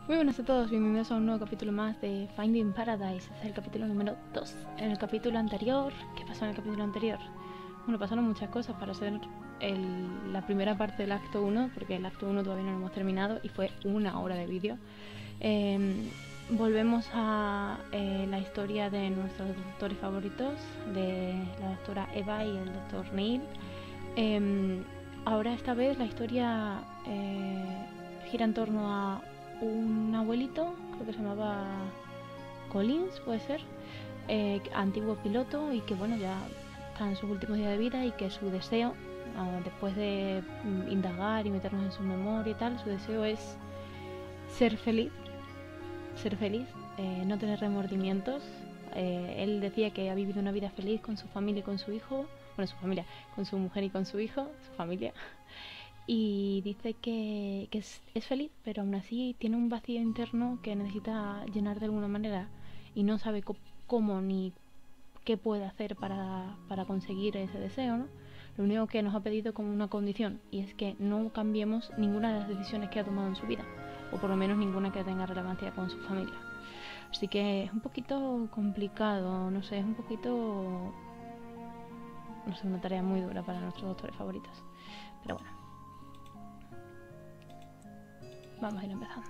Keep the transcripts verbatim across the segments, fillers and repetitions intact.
Muy buenas a todos, bienvenidos a un nuevo capítulo más de Finding Paradise. Este es el capítulo número dos. En el capítulo anterior... ¿Qué pasó en el capítulo anterior? Bueno, pasaron muchas cosas para hacer el, la primera parte del acto uno, porque el acto uno todavía no lo hemos terminado y fue una hora de vídeo. Eh, volvemos a eh, la historia de nuestros doctores favoritos, de la doctora Eva y el doctor Neil. Eh, ahora esta vez la historia eh, gira en torno a un abuelito, creo que se llamaba Collins, puede ser, eh, antiguo piloto y que bueno, ya está en sus últimos días de vida y que su deseo, uh, después de mm, indagar y meternos en su memoria y tal, su deseo es ser feliz, ser feliz, eh, no tener remordimientos. Eh, él decía que ha vivido una vida feliz con su familia y con su hijo, bueno, su familia, con su mujer y con su hijo, su familia. Y dice que, que es, es feliz, pero aún así tiene un vacío interno que necesita llenar de alguna manera y no sabe co cómo ni qué puede hacer para, para conseguir ese deseo, ¿no? Lo único que nos ha pedido como una condición, y es que no cambiemos ninguna de las decisiones que ha tomado en su vida, o por lo menos ninguna que tenga relevancia con su familia. Así que es un poquito complicado, no sé, es un poquito... no sé, una tarea muy dura para nuestros doctores favoritos. Pero bueno. Vamos a ir empezando.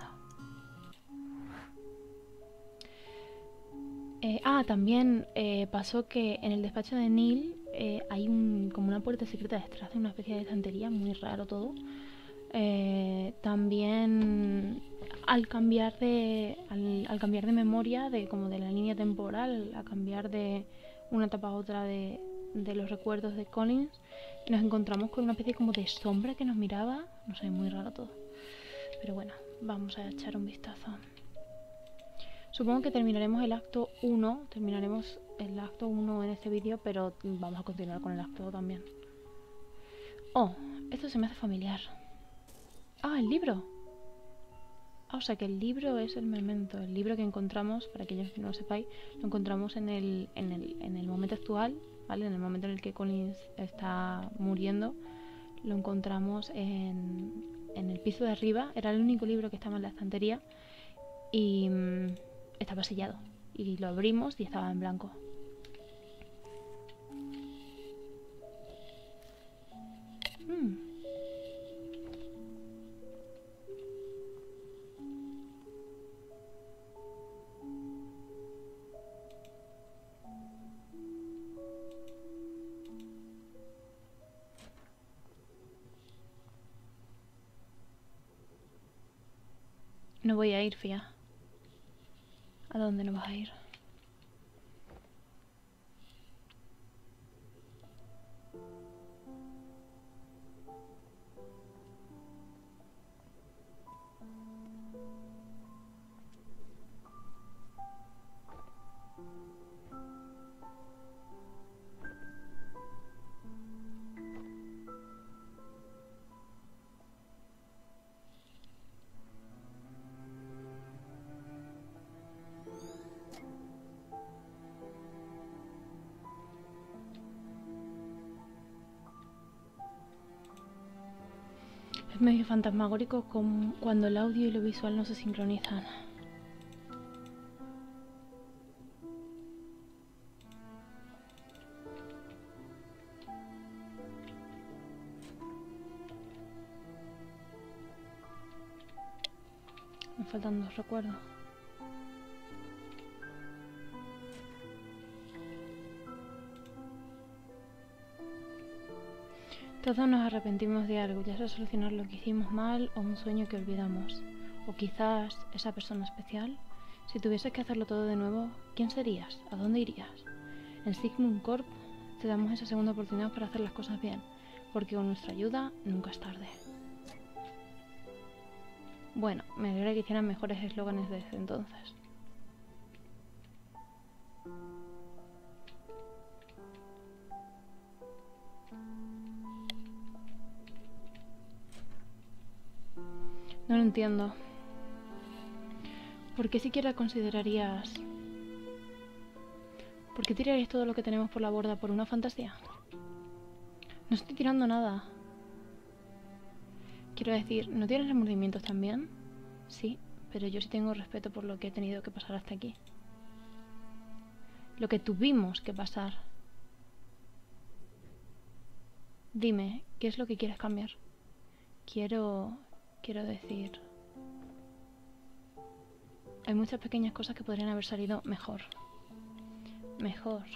Eh, ah, también eh, pasó que en el despacho de Neil eh, hay un, como una puerta secreta detrás de una especie de estantería, muy raro todo. Eh, también al cambiar de al, al cambiar de memoria, de como de la línea temporal, a cambiar de una etapa a otra de, de los recuerdos de Collins, nos encontramos con una especie como de sombra que nos miraba. No sé, muy raro todo. Pero bueno, vamos a echar un vistazo. Supongo que terminaremos el acto uno, terminaremos el acto uno en este vídeo, pero vamos a continuar con el acto dos también. Oh, esto se me hace familiar. Ah, el libro. Ah, o sea que el libro es el memento, el libro que encontramos, para aquellos que no lo sepáis, lo encontramos en el, en el, en el momento actual, ¿vale? En el momento en el que Collins está muriendo, lo encontramos en, en el piso de arriba. Era el único libro que estaba en la estantería y mmm, estaba sellado. Y lo abrimos y estaba en blanco. Mm. No voy a ir, Fia. ¿A dónde no vas a ir? Es medio fantasmagórico como cuando el audio y lo visual no se sincronizan. Me faltan dos recuerdos. Todos nos arrepentimos de algo, ya sea solucionar lo que hicimos mal o un sueño que olvidamos. O quizás esa persona especial. Si tuvieses que hacerlo todo de nuevo, ¿quién serías? ¿A dónde irías? En Sigmund Corp te damos esa segunda oportunidad para hacer las cosas bien, porque con nuestra ayuda nunca es tarde. Bueno, me alegra que hicieran mejores eslóganes desde entonces. No lo entiendo. ¿Por qué siquiera considerarías... ¿Por qué tirarías todo lo que tenemos por la borda por una fantasía? No estoy tirando nada. Quiero decir, ¿no tienes remordimientos también? Sí, pero yo sí tengo respeto por lo que he tenido que pasar hasta aquí. Lo que tuvimos que pasar. Dime, ¿qué es lo que quieres cambiar? Quiero... quiero decir... Hay muchas pequeñas cosas que podrían haber salido mejor. Mejor.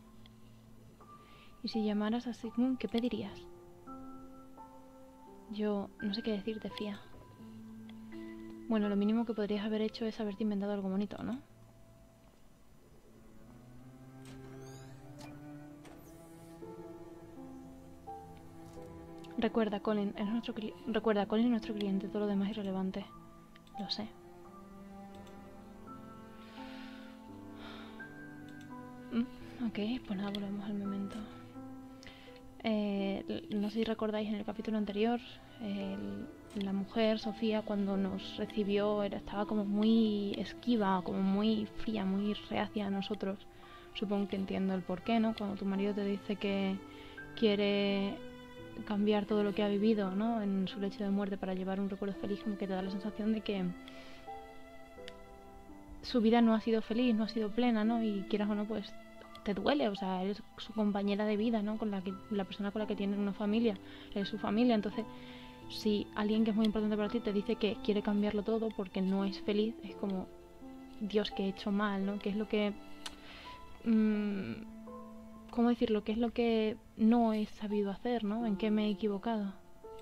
Y si llamaras a Sigmund, ¿qué pedirías? Yo no sé qué decirte, Fía. Bueno, lo mínimo que podrías haber hecho es haberte inventado algo bonito, ¿no? Recuerda, Colin, es nuestro cli- Recuerda, Colin es nuestro cliente, todo lo demás es irrelevante. Lo sé. Mm, ok, pues nada, volvemos al momento. Eh, no sé si recordáis en el capítulo anterior, el, la mujer, Sofía, cuando nos recibió, era, estaba como muy esquiva, como muy fría, muy reacia a nosotros. Supongo que entiendo el porqué, ¿no? Cuando tu marido te dice que quiere cambiar todo lo que ha vivido, ¿no? En su lecho de muerte para llevar un recuerdo feliz, como que te da la sensación de que su vida no ha sido feliz, no ha sido plena, ¿no? Y quieras o no, pues te duele, o sea, eres su compañera de vida, ¿no? Con la que, la persona con la que tiene una familia, es su familia. Entonces, si alguien que es muy importante para ti te dice que quiere cambiarlo todo porque no es feliz, es como, Dios, que he hecho mal, ¿no? ¿Qué es lo que... Mmm, ¿cómo decirlo? ¿Qué es lo que no he sabido hacer, ¿no? ¿En qué me he equivocado?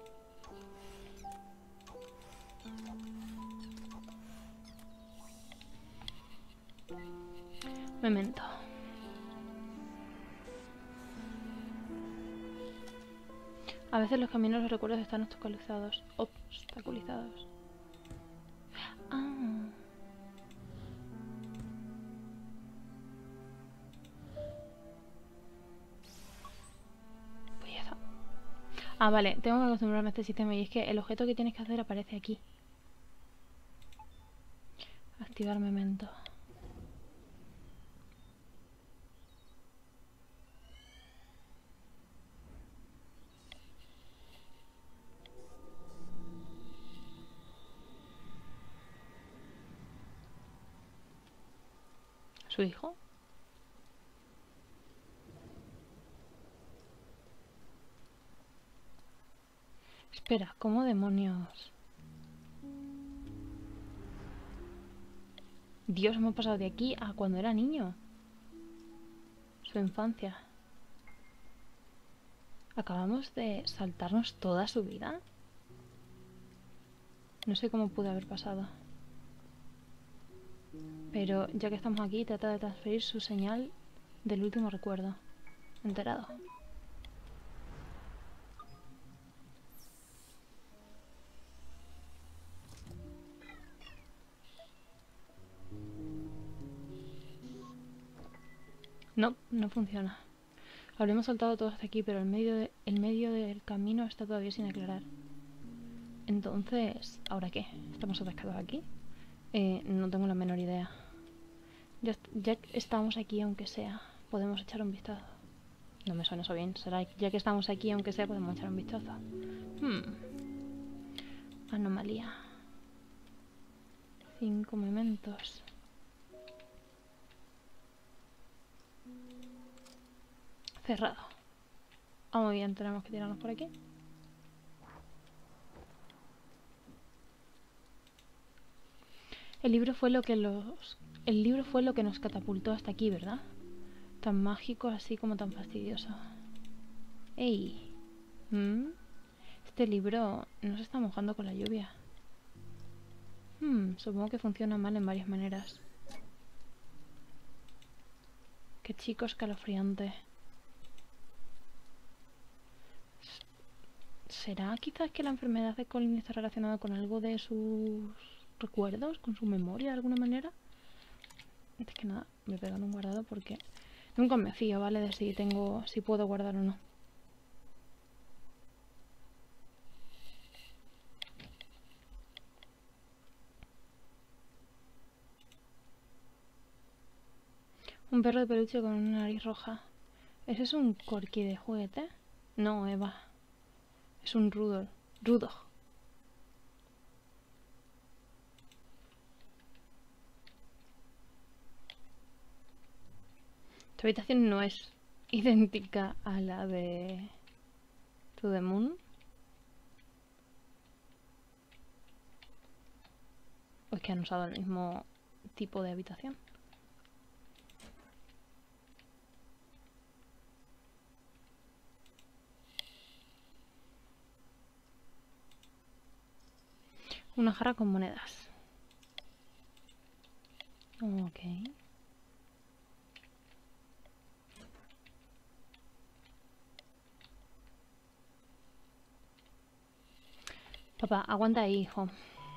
Memento. A veces los caminos, los recuerdos están obstaculizados. Obstaculizados. Ah. Pues ya está. Ah, vale. Tengo que acostumbrarme a este sistema y es que el objeto que tienes que hacer aparece aquí. Activar memento. ¿Su hijo? Espera, ¿cómo demonios? Dios, hemos pasado de aquí a cuando era niño. Su infancia. ¿Acabamos de saltarnos toda su vida? No sé cómo pude haber pasado. Pero ya que estamos aquí, trata de transferir su señal del último recuerdo. ¿Enterado? No, no funciona. Habremos saltado todo hasta aquí, pero el medio, de, el medio del camino está todavía sin aclarar. Entonces, ¿ahora qué? ¿Estamos atascados aquí? Eh, no tengo la menor idea. Ya, ya estamos aquí, aunque sea. Podemos echar un vistazo. No me suena eso bien. Será ya que estamos aquí, aunque sea, podemos echar un vistazo. Hmm. Anomalía. Cinco mementos. Cerrado. Ah, muy bien, tenemos que tirarnos por aquí. El libro fue lo que los... El libro fue lo que nos catapultó hasta aquí, ¿verdad? Tan mágico así como tan fastidioso. ¡Ey! ¿Mm? Este libro no se está mojando con la lluvia. Hmm, supongo que funciona mal en varias maneras. Qué chico escalofriante. ¿Será quizás que la enfermedad de Colin está relacionada con algo de sus recuerdos, con su memoria de alguna manera? Antes que nada, me he pegado un guardado porque nunca me fío, ¿vale? De si tengo, si puedo guardar o no. Un perro de peluche con una nariz roja. ¿Ese es un corki de juguete? No, Eva. Es un Rudolf. Rudolf. Tu habitación no es idéntica a la de To The Moon. ¿O es que han usado el mismo tipo de habitación? Una jarra con monedas. Ok. Papá, aguanta ahí, hijo.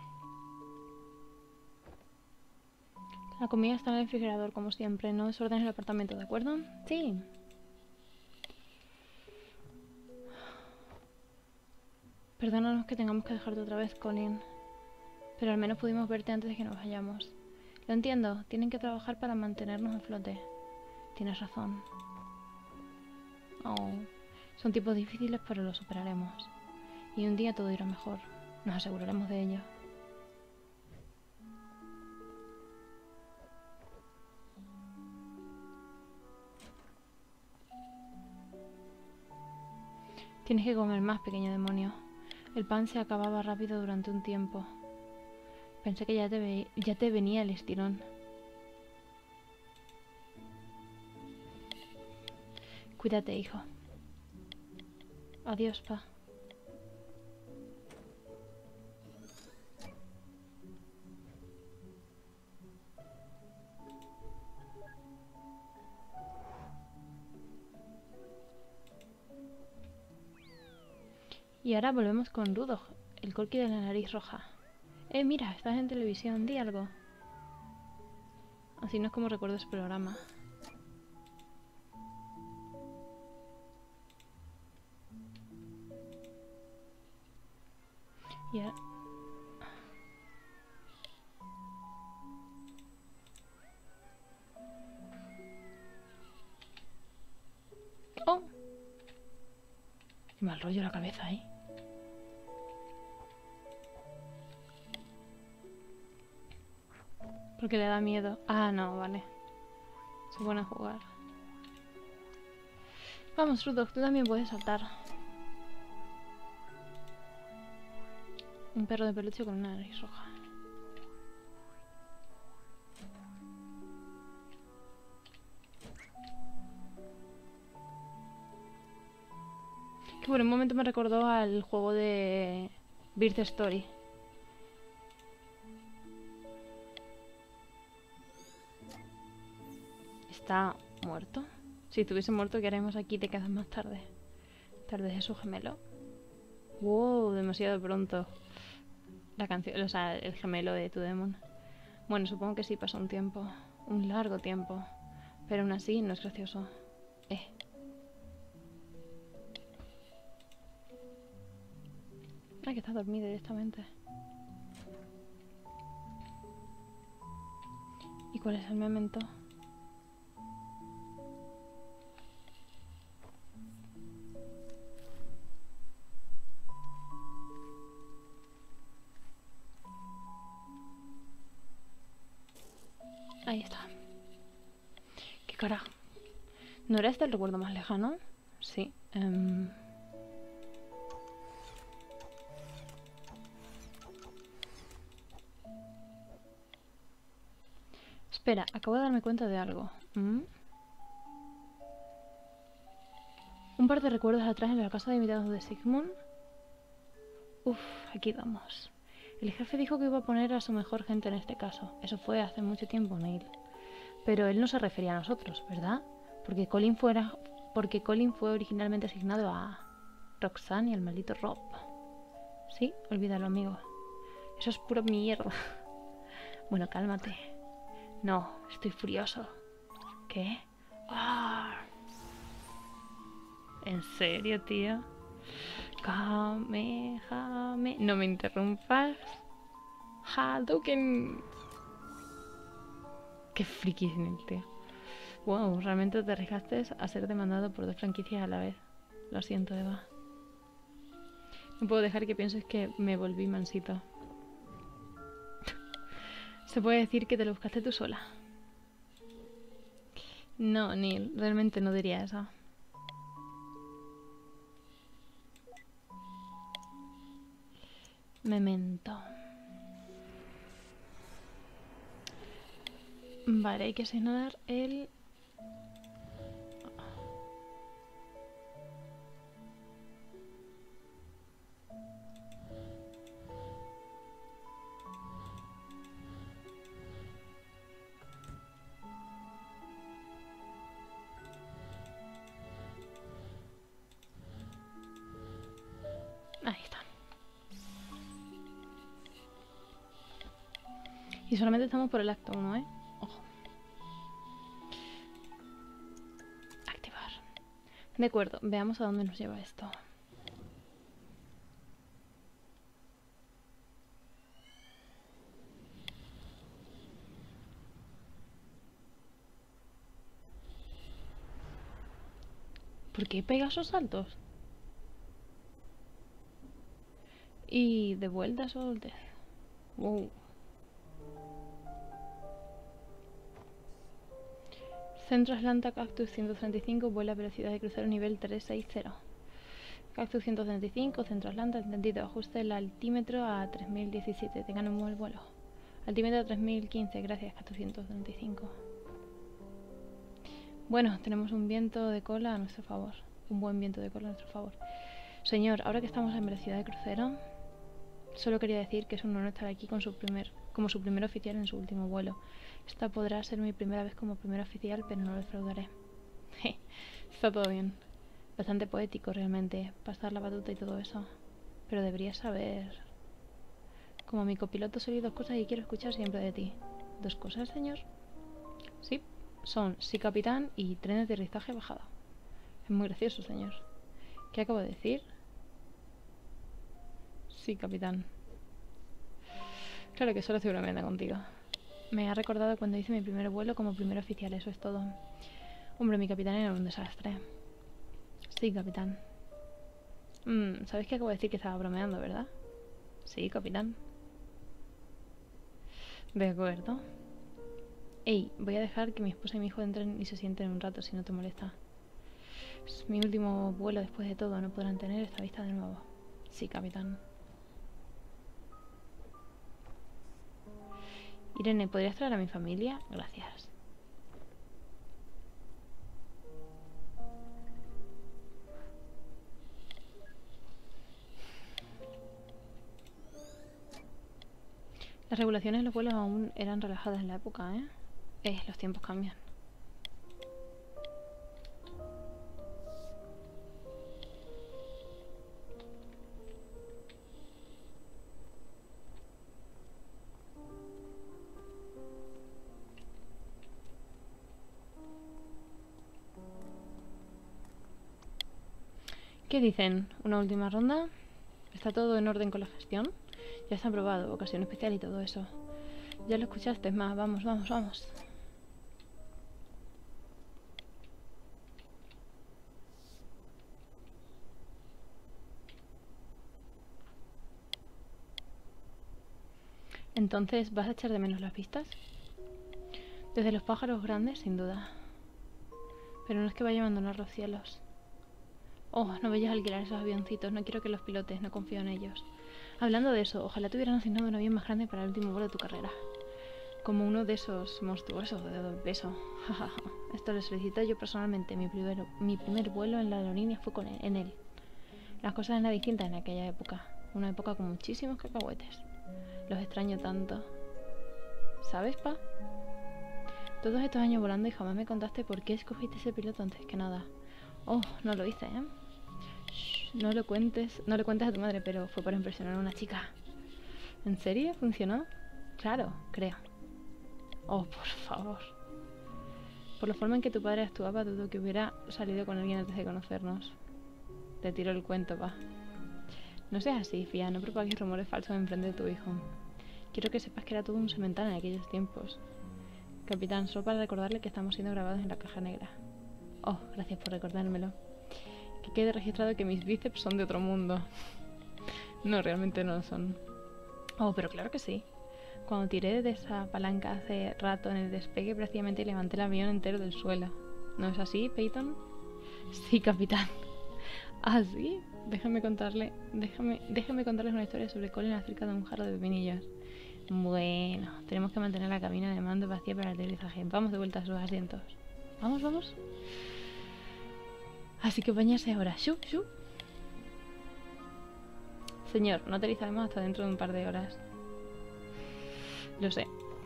La comida está en el refrigerador, como siempre. No desordenes el apartamento, ¿de acuerdo? Sí. Perdónanos que tengamos que dejarte otra vez, Colin. Pero al menos pudimos verte antes de que nos vayamos. Lo entiendo. Tienen que trabajar para mantenernos a flote. Tienes razón. Oh. Son tiempos difíciles, pero los superaremos. Y un día todo irá mejor. Nos aseguraremos de ello. Tienes que comer más, pequeño demonio. El pan se acababa rápido durante un tiempo. Pensé que ya te, ve ya te venía el estirón. Cuídate, hijo. Adiós, pa. Y ahora volvemos con Rudolph, el Corky de la nariz roja. Eh, mira, estás en televisión, di algo. Así no es como recuerdo ese programa. Y ahora... ¡Oh! Qué mal rollo la cabeza, ¿eh? Porque le da miedo. Ah, no, vale. Se pone a jugar. Vamos, Rudolph, tú también puedes saltar. Un perro de peluche con una nariz roja. Que por un momento me recordó al juego de Birth Story. ¿Está muerto? Si estuviese muerto, ¿qué haremos aquí décadas más tarde? Tal vez es su gemelo. Wow, demasiado pronto. La canción, o sea, el gemelo de To The Moon. Bueno, supongo que sí pasó un tiempo. Un largo tiempo. Pero aún así no es gracioso. Eh. Ah, que está dormido directamente. ¿Y cuál es el memento? Ahí está. ¿Qué carajo? ¿No era este el recuerdo más lejano? Sí. Um... Espera, acabo de darme cuenta de algo. ¿Mm? Un par de recuerdos atrás en la casa de invitados de Sigmund. Uf, aquí vamos. El jefe dijo que iba a poner a su mejor gente en este caso. Eso fue hace mucho tiempo, Neil. Pero él no se refería a nosotros, ¿verdad? Porque Colin fuera, porque Colin fue originalmente asignado a Roxanne y al maldito Rob. Sí, olvídalo, amigo. Eso es pura mierda. Bueno, cálmate. No, estoy furioso. ¿Qué? ¡Ah! ¿En serio, tío? Kamehame... No me interrumpas. Hadouken. Qué friki es el tío. Wow, realmente te arriesgaste a ser demandado por dos franquicias a la vez. Lo siento, Eva. No puedo dejar que pienses que me volví mansito. Se puede decir que te lo buscaste tú sola. No, Neil, realmente no diría eso. Memento. Vale, hay que asignar el... Ahí está. Y solamente estamos por el acto uno, ¿eh? Ojo. Activar. De acuerdo, veamos a dónde nos lleva esto. ¿Por qué pega esos saltos? Y de vuelta a Soltez. Wow. Centro Atlanta Cactus ciento treinta y cinco, vuela a velocidad de crucero nivel trescientos sesenta. Cactus ciento treinta y cinco, Centro Atlanta, entendido. Ajuste el altímetro a tres mil diecisiete. Tengan un buen vuelo. Altímetro a tres mil quince, gracias, Cactus ciento treinta y cinco. Bueno, tenemos un viento de cola a nuestro favor. Un buen viento de cola a nuestro favor. Señor, ahora que estamos en velocidad de crucero, solo quería decir que es un honor estar aquí con su primer, como su primer oficial en su último vuelo. Esta podrá ser mi primera vez como primer oficial, pero no lo defraudaré. Está todo bien. Bastante poético realmente, pasar la batuta y todo eso. Pero deberías saber... Como mi copiloto soy dos cosas y quiero escuchar siempre de ti. ¿Dos cosas, señor? Sí, son sí capitán y tren de aterrizaje bajado. Es muy gracioso, señor. ¿Qué acabo de decir? Sí, capitán. Claro que solo estoy bromeando contigo. Me ha recordado cuando hice mi primer vuelo como primer oficial, eso es todo. Hombre, mi capitán era un desastre. Sí, capitán. Mm, ¿sabes que acabo de decir que estaba bromeando, verdad? Sí, capitán. De acuerdo. Ey, voy a dejar que mi esposa y mi hijo entren y se sienten un rato, si no te molesta. Es mi último vuelo después de todo, no podrán tener esta vista de nuevo. Sí, capitán. Irene, ¿podrías traer a mi familia? Gracias. Las regulaciones de los vuelos aún eran relajadas en la época, ¿eh? Eh, los tiempos cambian. ¿Qué dicen? ¿Una última ronda? ¿Está todo en orden con la gestión? Ya está aprobado, ocasión especial y todo eso. Ya lo escuchaste, más. Vamos, vamos, vamos. Entonces, ¿vas a echar de menos las pistas? Desde los pájaros grandes, sin duda. Pero no es que vaya a abandonar los cielos. Oh, no vayas a alquilar esos avioncitos, no quiero que los pilotes, no confío en ellos. Hablando de eso, ojalá te hubieran asignado un avión más grande para el último vuelo de tu carrera. Como uno de esos monstruosos de doble peso. Esto lo solicité yo personalmente. Mi primer, mi primer vuelo en la aerolínea fue con él, en él. Las cosas eran distintas en aquella época. Una época con muchísimos cacahuetes. Los extraño tanto. ¿Sabes, pa? Todos estos años volando y jamás me contaste por qué escogiste ese piloto antes que nada. Oh, no lo hice, ¿eh? Shh, no lo cuentes, no le cuentes a tu madre, pero fue para impresionar a una chica. ¿En serio? ¿Funcionó? Claro, creo. Oh, por favor. Por la forma en que tu padre actuaba, dudo que hubiera salido con alguien antes de conocernos. Te tiro el cuento, pa. No seas así, Fia, no propagues rumores falsos en frente de tu hijo. Quiero que sepas que era todo un semental en aquellos tiempos. Capitán, solo para recordarle que estamos siendo grabados en la caja negra. Oh, gracias por recordármelo. Que quede registrado que mis bíceps son de otro mundo. No, realmente no lo son. Oh, pero claro que sí. Cuando tiré de esa palanca hace rato en el despegue, prácticamente levanté el avión entero del suelo. ¿No es así, Peyton? Sí, capitán. ¿Ah, sí? Déjame contarle, déjame, déjame contarles una historia sobre Colin acerca de un jarro de pepinillos. Bueno, tenemos que mantener la cabina de mando vacía para el aterrizaje. Vamos de vuelta a sus asientos. Vamos, vamos. Así que bañarse ahora. ¡Shu, shu! Señor, no aterrizaremos hasta dentro de un par de horas. Lo sé.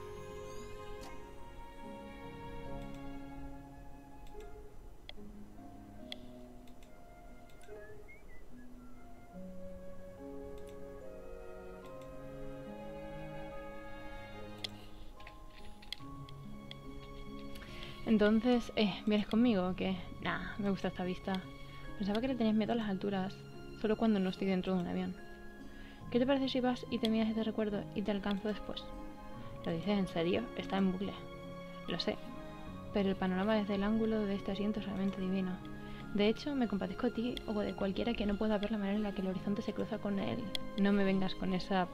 Entonces, eh, ¿vienes conmigo o qué? Nah, me gusta esta vista. Pensaba que le tenías miedo a las alturas, solo cuando no estoy dentro de un avión. ¿Qué te parece si vas y te miras este recuerdo y te alcanzo después? ¿Lo dices en serio? Está en bucle. Lo sé, pero el panorama desde el ángulo de este asiento es realmente divino. De hecho, me compadezco de ti o de cualquiera que no pueda ver la manera en la que el horizonte se cruza con él. No me vengas con esa...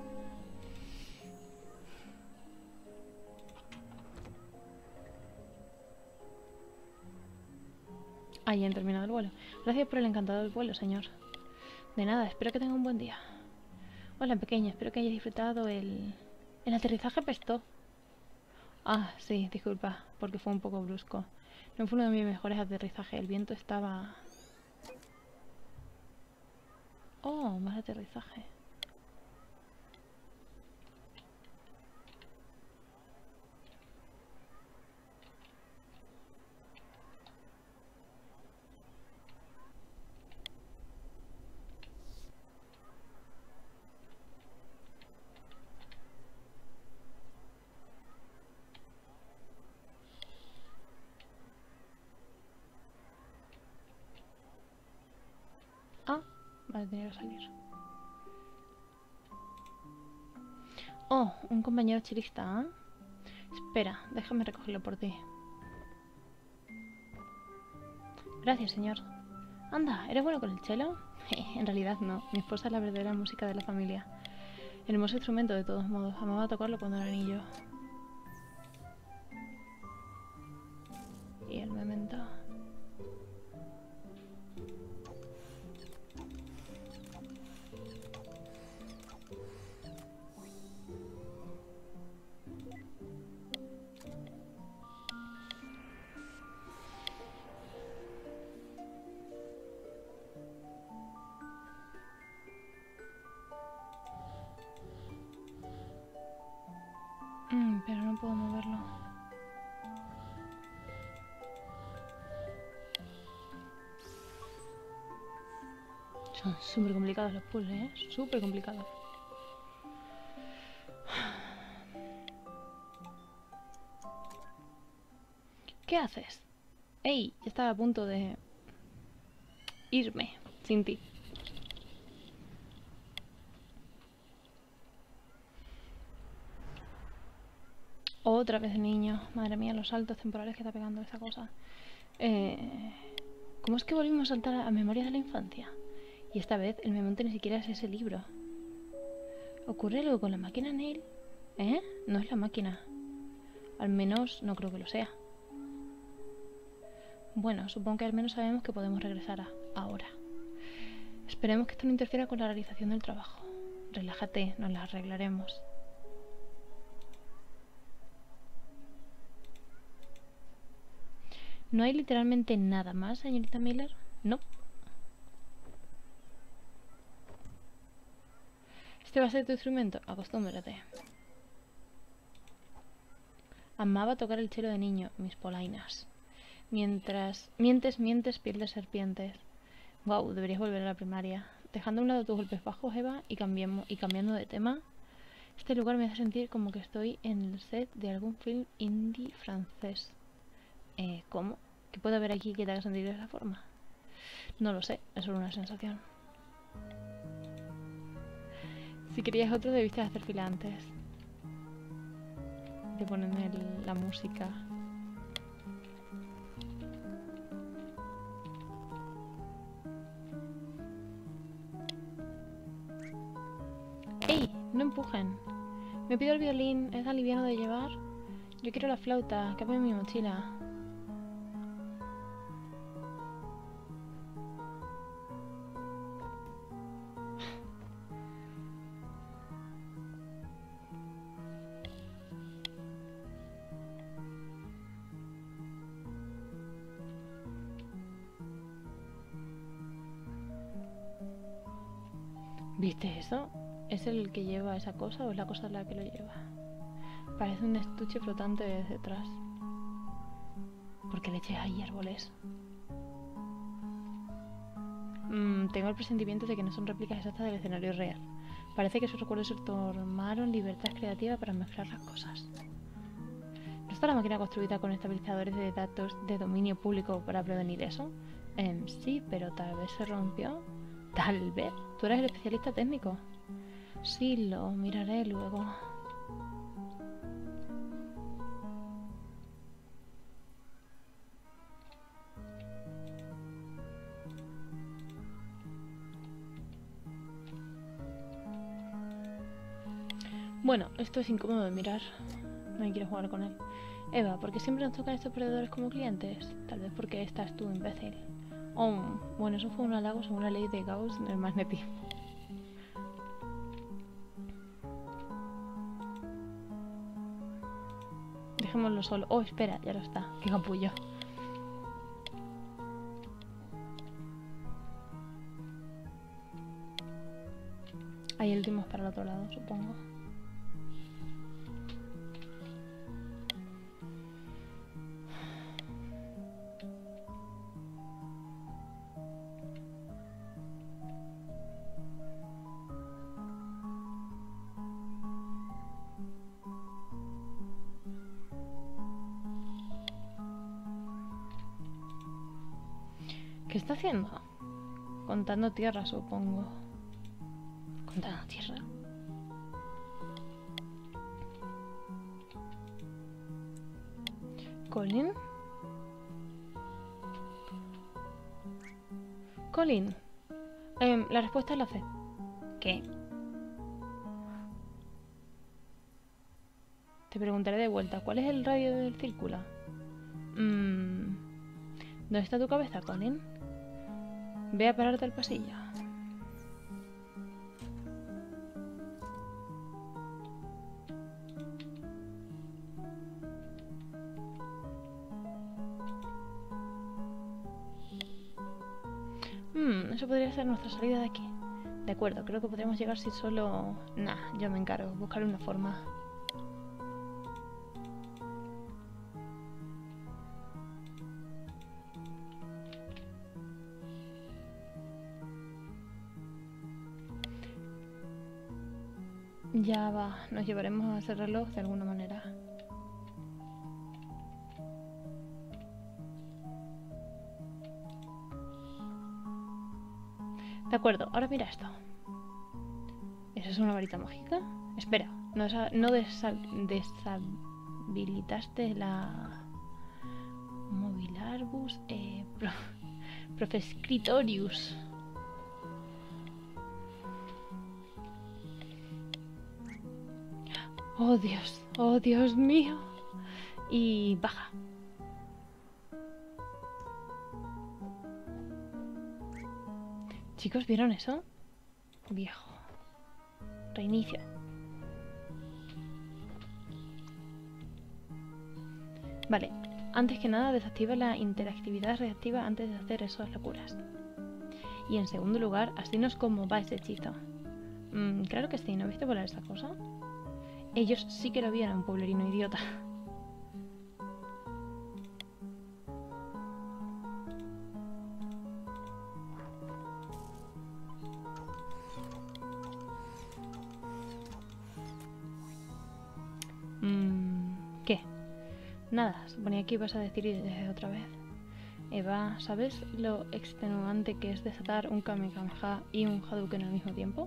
Ah, ya han terminado el vuelo. Gracias por el encantador vuelo, señor. De nada, espero que tenga un buen día. Hola, pequeña, espero que hayas disfrutado el... El aterrizaje apestó. Ah, sí, disculpa, porque fue un poco brusco. No fue uno de mis mejores aterrizajes, el viento estaba... Oh, más aterrizaje. Ah, vale, tenía que salir. Oh, un compañero chilista, ¿eh? Espera, déjame recogerlo por ti. Gracias, señor. Anda, ¿eres bueno con el cello? En realidad no, mi esposa es la verdadera música de la familia. Hermoso instrumento de todos modos, amaba tocarlo cuando era niño. Y el memento. Mm, pero no puedo moverlo. Son súper complicados los puzzles, ¿eh? Súper complicados. ¿Qué haces? ¡Ey! Ya estaba a punto de... irme sin ti. Otra vez de niño. Madre mía, los saltos temporales que está pegando esa cosa. Eh... ¿Cómo es que volvimos a saltar a memorias de la infancia? Y esta vez el memento ni siquiera es ese libro. ¿Ocurre algo con la máquina, Neil? ¿Eh? No es la máquina. Al menos no creo que lo sea. Bueno, supongo que al menos sabemos que podemos regresar a ahora. Esperemos que esto no interfiera con la realización del trabajo. Relájate, nos la arreglaremos. ¿No hay literalmente nada más, señorita Miller? No. ¿Este va a ser tu instrumento? Acostúmbrate. Amaba tocar el cello de niño, mis polainas. Mientras... Mientes, mientes, piel de serpientes. Wow, deberías volver a la primaria. Dejando a un lado tus golpes bajos, Eva, y, cambiemos, y cambiando de tema. Este lugar me hace sentir como que estoy en el set de algún film indie francés. Eh, ¿cómo? ¿Qué puede haber aquí que te haga sentir de esa forma? No lo sé, es solo una sensación. Si querías otro, debiste hacer fila antes. Te ponen el, la música. ¡Ey! No empujen. Me pido el violín, es aliviano de llevar. Yo quiero la flauta, cabe en mi mochila. ¿Viste eso? ¿Es el que lleva esa cosa o es la cosa la que lo lleva? Parece un estuche flotante desde detrás. ¿Por qué leches hay árboles? Mm, tengo el presentimiento de que no son réplicas exactas del escenario real. Parece que sus recuerdos se tomaron libertad creativa para mezclar las cosas. ¿No está la máquina construida con estabilizadores de datos de dominio público para prevenir eso? Eh, sí, pero tal vez se rompió. Tal vez. Tú eres el especialista técnico. Sí, lo miraré luego. Bueno, esto es incómodo de mirar. No quiero jugar con él. Eva, ¿por qué siempre nos tocan estos perdedores como clientes? Tal vez porque estás tú, imbécil. Oh, bueno, eso fue un halago según la ley de Gauss del magnetismo. Dejémoslo solo. Oh, espera, ya lo está. Qué capullo. Hay el último para el otro lado, supongo. ¿Qué está haciendo? Contando tierra, supongo. ¿Contando tierra? ¿Colin? Colin. Eh, la respuesta es la C. ¿Qué? Te preguntaré de vuelta. ¿Cuál es el radio del círculo? Mm, ¿Dónde está tu cabeza, Colin? Ve a pararte al pasillo. Hmm, eso podría ser nuestra salida de aquí. De acuerdo, creo que podríamos llegar si solo... Nah, yo me encargo. Buscar una forma. Ya va, nos llevaremos a ese reloj de alguna manera. De acuerdo, ahora mira esto. ¿Eso es una varita mágica? Espera, no, desa no desa deshabilitaste la... Mobilarbus... Eh, pro Profescritorius. Oh Dios, oh Dios mío. Y baja. Chicos, ¿vieron eso? Viejo. Reinicio. Vale, antes que nada desactiva la interactividad reactiva antes de hacer esas locuras. Y en segundo lugar, asínos cómo va ese hechizo. Mm, claro que sí, ¿no viste volar esa cosa? Ellos sí que lo vieron, pueblerino idiota. Mm, ¿Qué? Nada, suponía que ibas a decir desde otra vez. Eva, ¿sabes lo extenuante que es desatar un Kamehameha y un Hadouken al mismo tiempo?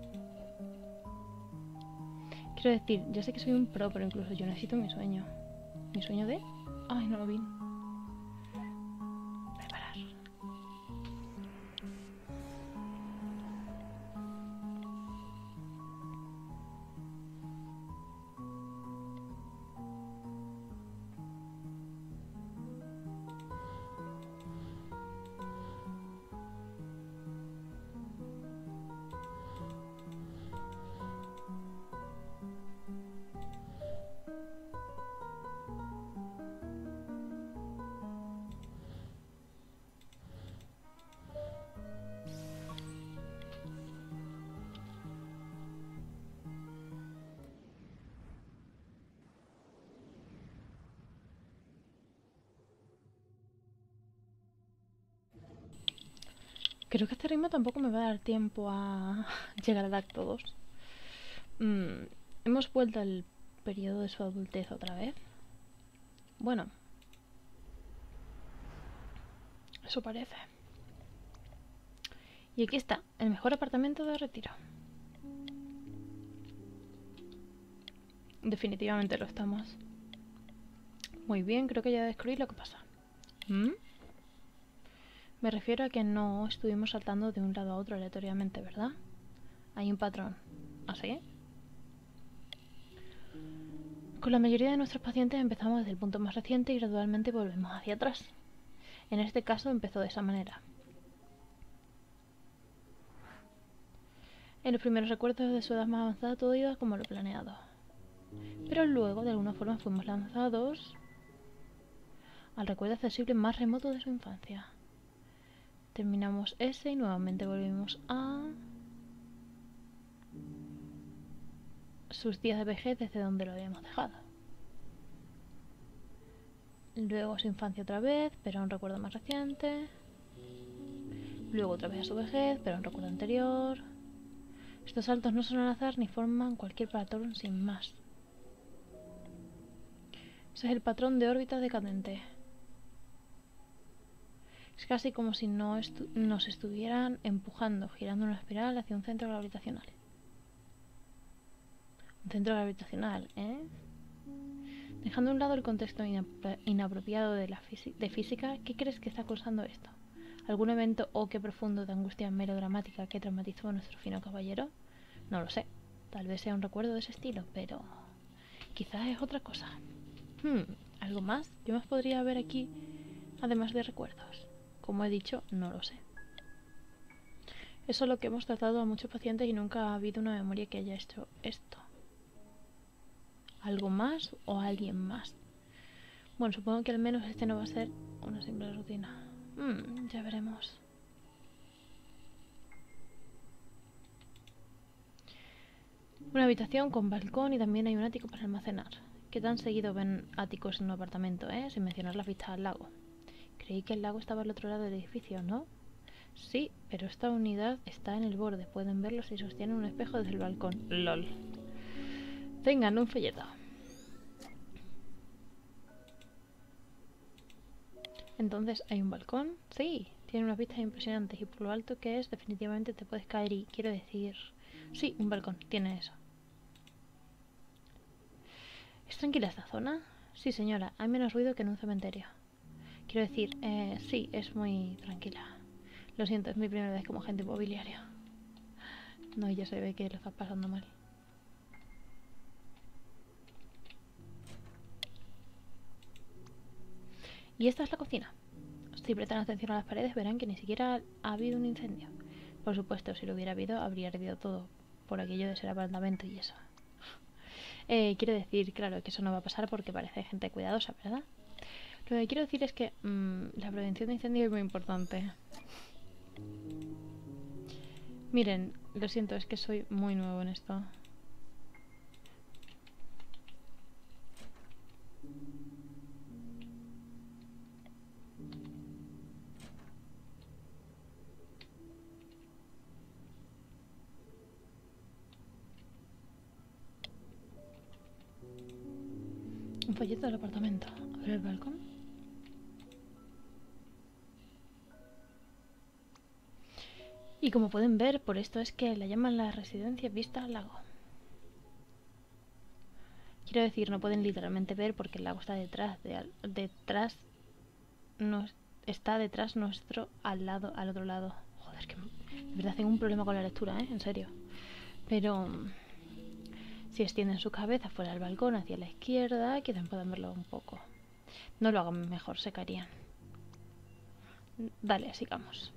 Quiero decir, ya sé que soy un pro, pero incluso yo necesito mi sueño. ¿Mi sueño de? Ay, no lo vi. Preparar. Creo que a este ritmo tampoco me va a dar tiempo a llegar a dar todos. Mm, hemos vuelto al periodo de su adultez otra vez. Bueno, eso parece. Y aquí está, el mejor apartamento de retiro. Definitivamente lo estamos. Muy bien, creo que ya descubrí lo que pasa. ¿Mm? Me refiero a que no estuvimos saltando de un lado a otro aleatoriamente, ¿verdad? Hay un patrón. ¿Así? Con la mayoría de nuestros pacientes empezamos desde el punto más reciente y gradualmente volvemos hacia atrás. En este caso empezó de esa manera. En los primeros recuerdos de su edad más avanzada todo iba como lo planeado. Pero luego, de alguna forma, fuimos lanzados al recuerdo accesible más remoto de su infancia. Terminamos ese y nuevamente volvimos a sus días de vejez desde donde lo habíamos dejado. Luego su infancia otra vez, pero a un recuerdo más reciente. Luego otra vez a su vejez, pero a un recuerdo anterior. Estos saltos no son al azar ni forman cualquier patrón sin más. Ese es el patrón de órbita decadente. Es casi como si no estu nos estuvieran empujando, girando una espiral hacia un centro gravitacional. Un centro gravitacional, ¿eh? Dejando a un lado el contexto inapro inapropiado de, la de física, ¿qué crees que está causando esto? ¿Algún evento o qué profundo de angustia melodramática que traumatizó a nuestro fino caballero? No lo sé. Tal vez sea un recuerdo de ese estilo, pero quizás es otra cosa. Hmm, ¿algo más? ¿Qué más podría haber aquí, además de recuerdos? Como he dicho, no lo sé. Eso es lo que hemos tratado a muchos pacientes y nunca ha habido una memoria que haya hecho esto. ¿Algo más o alguien más? Bueno, supongo que al menos este no va a ser una simple rutina. Hmm, ya veremos. Una habitación con balcón y también hay un ático para almacenar. ¿Qué tan seguido ven áticos en un apartamento, eh? Sin mencionar las vistas al lago. Creí que el lago estaba al otro lado del edificio, ¿no? Sí, pero esta unidad está en el borde. Pueden verlo si sostienen un espejo desde el balcón. LOL. Tengan un folleto. Entonces, ¿hay un balcón? Sí, tiene unas vistas impresionantes y por lo alto que es, definitivamente te puedes caer y, quiero decir... Sí, un balcón, tiene eso. ¿Es tranquila esta zona? Sí, señora, hay menos ruido que en un cementerio. Quiero decir, eh, sí, es muy tranquila. Lo siento, es mi primera vez como agente inmobiliario. No, ya se ve que lo estás pasando mal. Y esta es la cocina. Si prestan atención a las paredes verán que ni siquiera ha habido un incendio. Por supuesto, si lo hubiera habido, habría ardido todo. Por aquello de ser apartamento y eso. Eh, quiero decir, claro, que eso no va a pasar porque parece gente cuidadosa, ¿verdad? Lo que quiero decir es que mmm, la prevención de incendios es muy importante. Miren, lo siento, es que soy muy nuevo en esto. Un folleto del apartamento. A ver el balcón. Y como pueden ver, por esto es que la llaman la residencia vista al lago. Quiero decir, no pueden literalmente ver porque el lago está detrás de detrás no está detrás nuestro al lado al otro lado. Joder, que de verdad tengo un problema con la lectura, ¿eh? En serio. Pero si extienden su cabeza fuera del balcón hacia la izquierda, quizás puedan verlo un poco. No lo hagan mejor, se caerían. Dale, sigamos.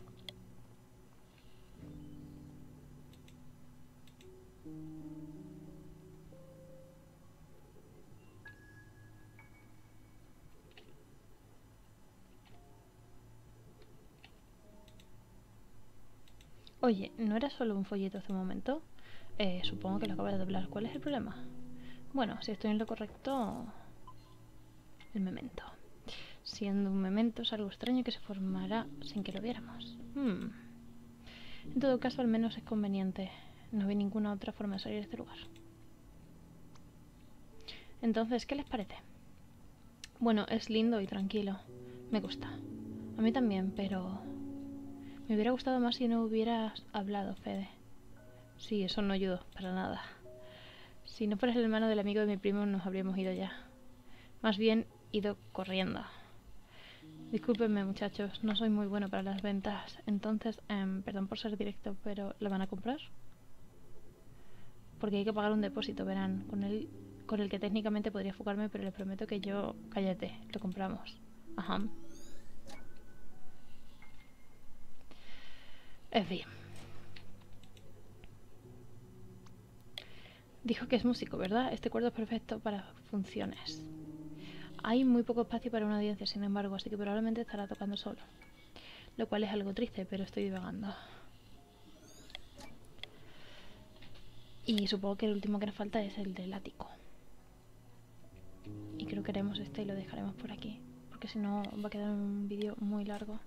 Oye, ¿no era solo un folleto hace un momento? Eh, supongo que lo acabo de doblar. ¿Cuál es el problema? Bueno, si estoy en lo correcto... El memento. Siendo un memento es algo extraño que se formará sin que lo viéramos. Hmm. En todo caso, al menos es conveniente. No vi ninguna otra forma de salir de este lugar. Entonces, ¿qué les parece? Bueno, es lindo y tranquilo. Me gusta. A mí también, pero... me hubiera gustado más si no hubieras hablado, Fede. Sí, eso no ayudó, para nada. Si no fueras el hermano del amigo de mi primo, nos habríamos ido ya. Más bien, ido corriendo. Discúlpenme, muchachos, no soy muy bueno para las ventas. Entonces, eh, perdón por ser directo, pero ¿lo van a comprar? Porque hay que pagar un depósito, verán, con el, con el que técnicamente podría fugarme, pero les prometo que yo... cállate, lo compramos. Ajá. En fin. Dijo que es músico, ¿verdad? Este cuarto es perfecto para funciones. Hay muy poco espacio para una audiencia, sin embargo, así que probablemente estará tocando solo. Lo cual es algo triste, pero estoy divagando. Y supongo que el último que nos falta es el del ático. Y creo que haremos este y lo dejaremos por aquí, porque si no va a quedar un vídeo muy largo.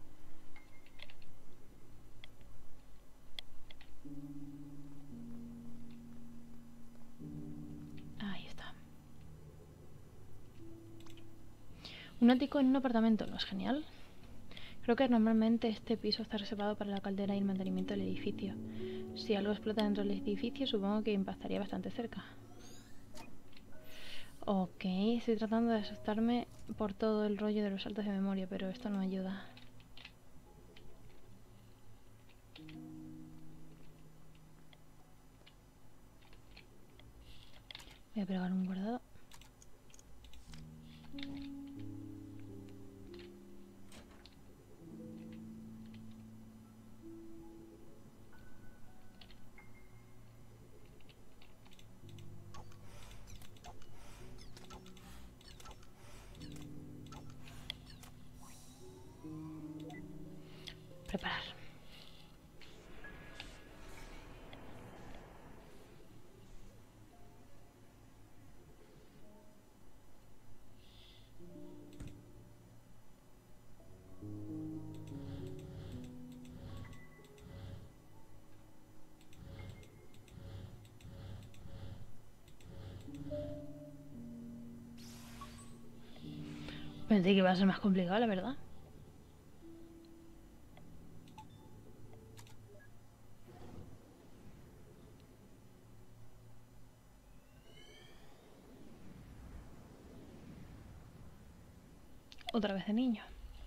Ahí está. Un ático en un apartamento, ¿no es genial? Creo que normalmente este piso está reservado para la caldera y el mantenimiento del edificio. Si algo explota dentro del edificio, supongo que impactaría bastante cerca. Ok, estoy tratando de asustarme por todo el rollo de los saltos de memoria, pero esto no ayuda. Voy a pegar un guardado. Preparar. Pensé que iba a ser más complicado, la verdad. Otra vez de niño.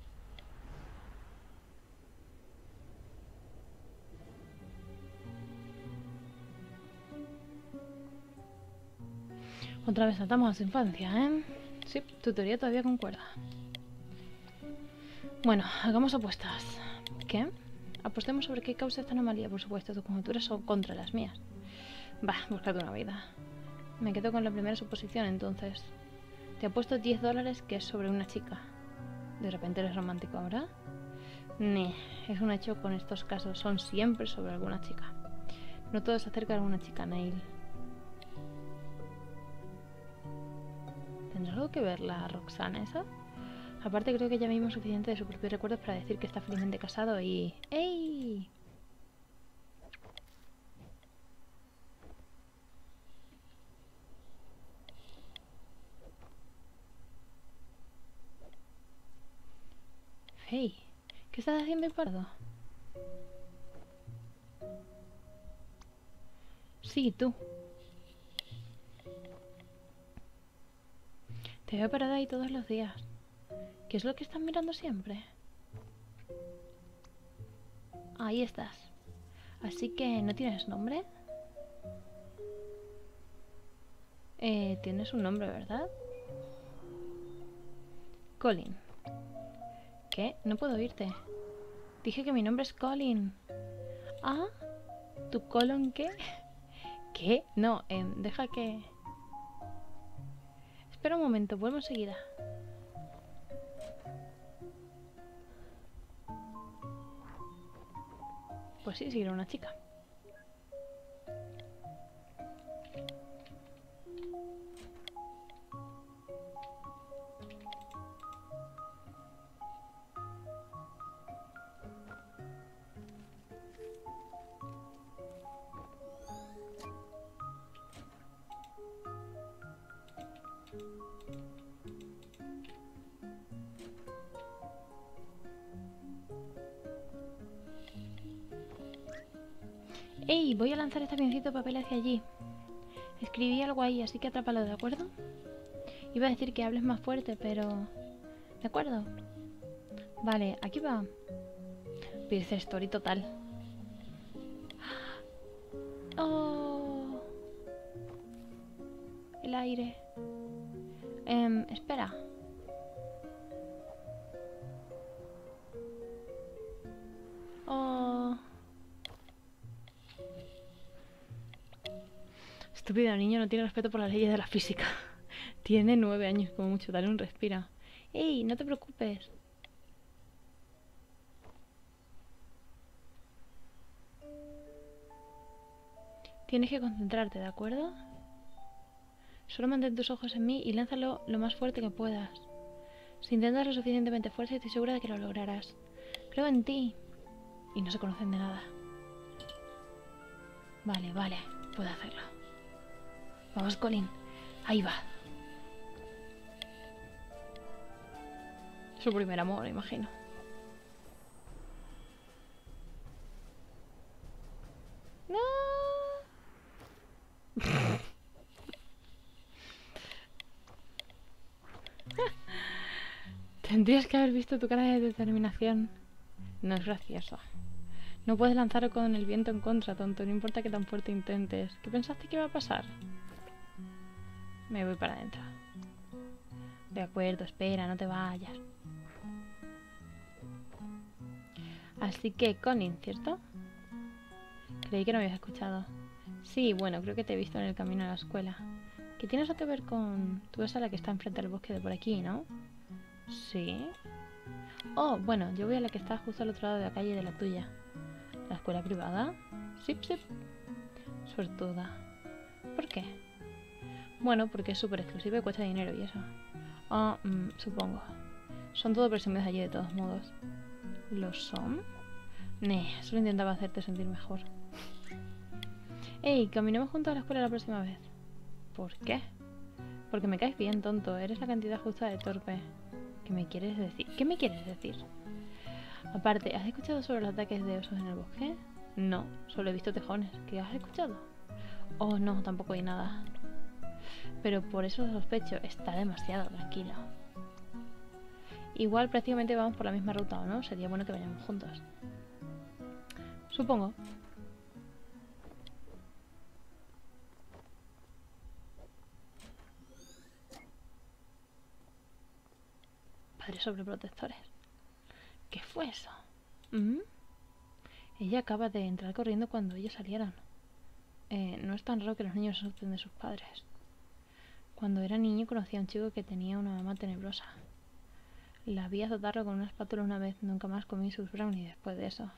Otra vez saltamos a su infancia, ¿eh? Sí, tu teoría todavía concuerda. Bueno, hagamos apuestas. ¿Qué? Apostemos sobre qué causa esta anomalía, por supuesto. Tus conjeturas son contra las mías. Va, búscate una vida. Me quedo con la primera suposición, entonces. Te apuesto diez dólares que es sobre una chica. ¿De repente eres romántico ahora? Nee, es un hecho con estos casos. Son siempre sobre alguna chica. No todo se acerca a alguna chica, Neil. ¿Tendrá algo que ver la Roxana esa? Aparte creo que ya vimos suficiente de sus propios recuerdos para decir que está felizmente casado y... ¡Ey! ¡Hey! ¿Qué estás haciendo, pardo? Sí, tú. Te veo parada ahí todos los días. ¿Qué es lo que estás mirando siempre? Ahí estás. Así que, ¿no tienes nombre? Eh, tienes un nombre, ¿verdad? Colin. ¿Qué? No puedo oírte. Dije que mi nombre es Colin. ¿Ah? ¿Tu colon qué? ¿Qué? No, eh, deja que... Espera un momento, vuelvo enseguida. Pues sí, sí, era una chica. ¡Ey! Voy a lanzar este avioncito de papel hacia allí. Escribí algo ahí, así que atrápalo, ¿de acuerdo? Iba a decir que hables más fuerte, pero... ¿De acuerdo? Vale, aquí va. Pierce Story total. ¡Oh! El aire. Eh, espera. Oh. Estúpido niño, no tiene respeto por las leyes de la física. Tiene nueve años como mucho, dale un respira. ¡Ey! No te preocupes. Tienes que concentrarte, ¿de acuerdo? Solo mantén tus ojos en mí y lánzalo lo más fuerte que puedas. Si intentas lo suficientemente fuerte, estoy segura de que lo lograrás. Creo en ti. Y no se conocen de nada. Vale, vale, puedo hacerlo. Vamos, Colin. Ahí va. Su primer amor, imagino. ¡No! Tendrías que haber visto tu cara de determinación. No es gracioso. No puedes lanzarlo con el viento en contra, tonto. No importa que tan fuerte intentes. ¿Qué pensaste que iba a pasar? Me voy para adentro. De acuerdo, espera, no te vayas. Así que, Colin, ¿cierto? Creí que no habías escuchado. Sí, bueno, creo que te he visto en el camino a la escuela. ¿Qué tienes que ver con...? Tú eres a la que está enfrente del bosque de por aquí, ¿no? Sí. Oh, bueno, yo voy a la que está justo al otro lado de la calle de la tuya. ¿La escuela privada? Sip, sip. Suertuda. ¿Por qué? Bueno, porque es súper exclusiva y cuesta dinero y eso. Ah, oh, mmm, supongo. Son todo presumidos allí de todos modos. ¿Lo son? Nah, solo intentaba hacerte sentir mejor. Ey, caminemos juntos a la escuela la próxima vez. ¿Por qué? Porque me caes bien, tonto. Eres la cantidad justa de torpe. ¿Qué me quieres decir? ¿Qué me quieres decir? Aparte, ¿has escuchado sobre los ataques de osos en el bosque? No, solo he visto tejones. ¿Qué has escuchado? Oh, no, tampoco hay nada. Pero por eso sospecho, está demasiado tranquilo. Igual prácticamente vamos por la misma ruta, ¿o no? Sería bueno que vayamos juntos. Supongo. Padres sobreprotectores. ¿Qué fue eso? ¿Mm? Ella acaba de entrar corriendo cuando ellos salieron. Eh, no es tan raro que los niños se asusten de sus padres. Cuando era niño conocí a un chico que tenía una mamá tenebrosa. La vi azotarlo con una espátula una vez. Nunca más comí sus brownies después de eso.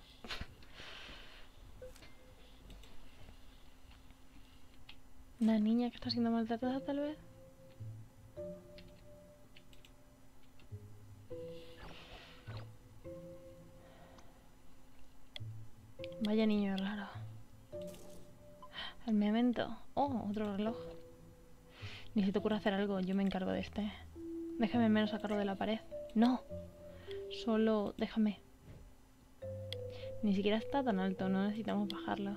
¿Una niña que está siendo maltratada, tal vez? Vaya niño raro. El memento. Oh, otro reloj. Ni se te ocurre hacer algo, yo me encargo de este. Déjame al menos sacarlo de la pared. No. Solo déjame. Ni siquiera está tan alto, no necesitamos bajarlo.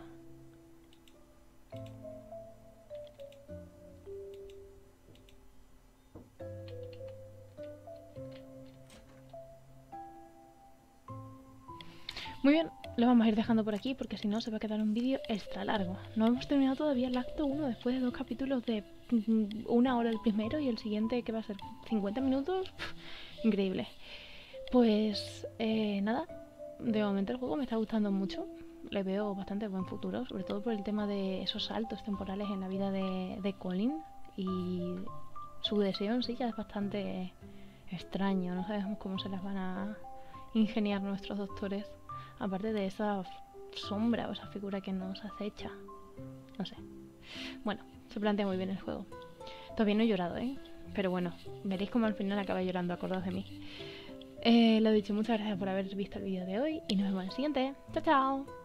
Muy bien, lo vamos a ir dejando por aquí porque si no se va a quedar un vídeo extra largo. No hemos terminado todavía el acto uno después de dos capítulos de una hora el primero y el siguiente que va a ser cincuenta minutos. Increíble. Pues eh, nada, de momento el juego me está gustando mucho. Le veo bastante buen futuro, sobre todo por el tema de esos saltos temporales en la vida de, de Colin. Y su deseo en sí ya es bastante extraño. No sabemos cómo se las van a ingeniar nuestros doctores. Aparte de esa sombra o esa figura que nos acecha. No sé. Bueno, se plantea muy bien el juego. Todavía no he llorado, ¿eh? Pero bueno, veréis cómo al final acaba llorando, acordaos de mí. Eh, lo dicho, muchas gracias por haber visto el vídeo de hoy y nos vemos en el siguiente. ¡Chao, chao!